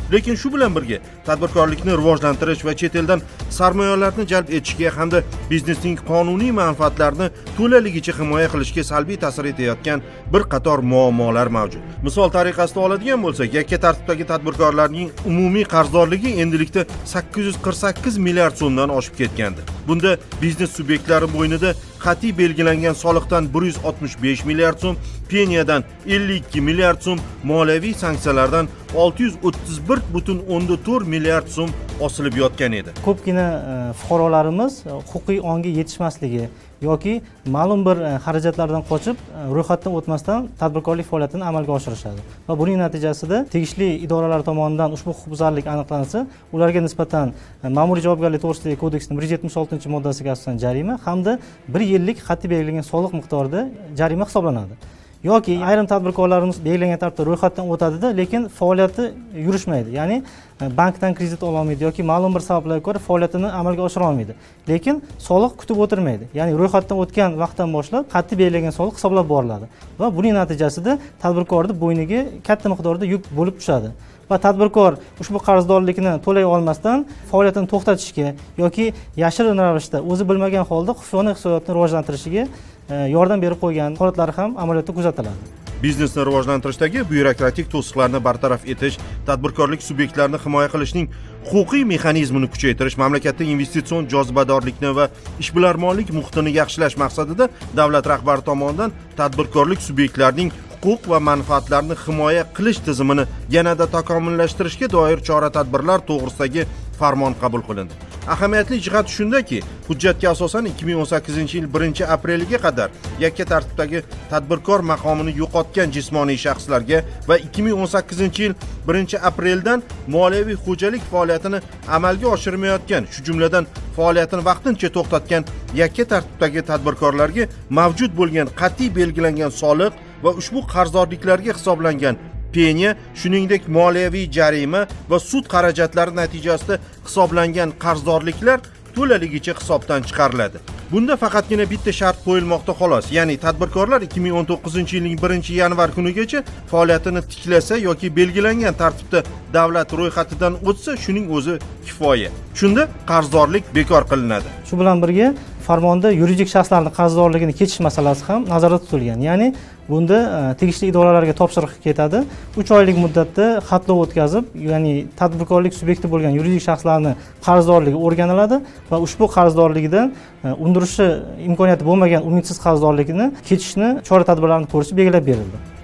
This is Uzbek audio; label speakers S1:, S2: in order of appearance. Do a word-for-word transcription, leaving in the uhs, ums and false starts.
S1: Lekin shu bilan birga tadbirkorlikni rivojlantirish va chet eldan sarmoyalarni jalb etishga hamda biznesning qonuniy manfaatlarini to'laligicha himoya qilishga salbiy ta'sir etayotgan bir qator muammolar mavjud. Misol tariqasida oladigan bo'lsak, yakka tartibdagi tadbirkorlarning umumiy qarzdorligi endilikda sakkiz yuz qirq sakkiz milliard so'mdan oshib ketgandi. Bunda biznes subyektlari bo'ynida qat'iy belgilangan soliqdan bir yuz oltmish besh milliard so'm, peniyadan ellik ikki milliard so'm, moliyaviy sanksiyalardan olti yuz o'ttiz bir butun o'ndan to'rt milliard so'm osilib yotgan edi.
S2: Ko'pgina fuqarolarimiz huquqiy ongga yetishmasligi yoki ma'lum bir xarajatlardan qochib, ro'yxatdan o'tmasdan tadbirkorlik faoliyatini amalga oshirishadi. Va buning natijasida tegishli idoralar tomonidan ushbu huquqbuzarlik aniqlansa, ularga nisbatan ma'muriy javobgarlik to'g'risidagi kodeksning bir yuz yetmish oltinchi moddasiga asosan jarima hamda bir yillik qat'iy belgilangan soliq miqdorida jarima hisoblanadi. Yoki ayrim tadbirkorlarimiz belgilangan tartibda ro'yxatdan o'tadi-da, lekin faoliyati yurishmaydi. Ya'ni bankdan kredit ola olmaydi yoki ma'lum bir sabablarga ko'ra faoliyatini amalga oshira olmaydi. Lekin soliq kutib o'tirmaydi. Ya'ni ro'yxatdan o'tgan vaqtdan boshlab qat'iy belgilangan soliq hisoblab boriladi va buning natijasida tadbirkorning bo'yniga katta miqdorda yuk bo'lib tushadi. Va tadbirkor ushbu qarzdorlikni to'lay olmasdan faoliyatini to'xtatishga yoki yashirin ravishda o'zi bilmagan holda xufiyona iqtisodiyotni rivojlantirishiga yordam berib qo'ygan holatlari ham amaliyotda kuzatiladi.
S1: Biznesni rivojlantirishdagi byurokratik to'siqlarni bartaraf etish, tadbirkorlik subyektlarini himoya qilishning huquqiy mexanizmini kuchaytirish, mamlakatda investitsion jozibadorlikni va ishbilarmonlik muhitini yaxshilash maqsadida davlat rahbari tomonidan tadbirkorlik subyektlarining huquq va manfaatlarini himoya qilish tizimini yanada takomillashtirishga doir chora-tadbirlar to'g'risidagi farmon qabul qilindi. Ahamiyatli jihat shundaki, hujjatga asosan ikki ming o'n sakkizinchi yil birinchi apreliga qadar yakka tartibdagi tadbirkor maqomini yo'qotgan jismoniy shaxslarga va ikki ming o'n sakkizinchi yil birinchi apreldan moliyaviy xo'jalik faoliyatini amalga oshirmayotgan, shu jumladan faoliyatini vaqtincha to'xtatgan yakka tartibdagi tadbirkorlarga mavjud bo'lgan qat'iy belgilangan soliq va ushbu qarzdorliklarga hisoblangan peniya, shuningdek moliyaviy jarima va sud xarajatlari natijasida hisoblangan qarzdorliklar to'laligicha hisobdan chiqariladi. Bunda faqatgina bitta shart qo'yilmoqda xolos, ya'ni tadbirkorlar ikki ming o'n to'qqizinchi yilning birinchi yanvar kunigacha faoliyatini tiklasa yoki belgilangan tartibda davlat ro'yxatidan o'tsa, shuning o'zi kifoya. Shunda qarzdorlik bekor qilinadi.
S2: Shu bilan birga farmonda yuridik shaxslarning qarzdorligini kechish masalasi ham nazarda tutilgan. Ya'ni bunda tegishli idoralarga topshiriq ketadi. uch oylik muddatda xatlov o'tkazib, ya'ni tadbirkorlik subyekti bo'lgan yuridik shaxslarning qarzdorligi o'rganiladi va ushbu qarzdorligidan undirishi imkoniyati bo'lmagan umidsiz qarzdorligini kechishni chora-tadbirlarini ko'rish belgilab berildi.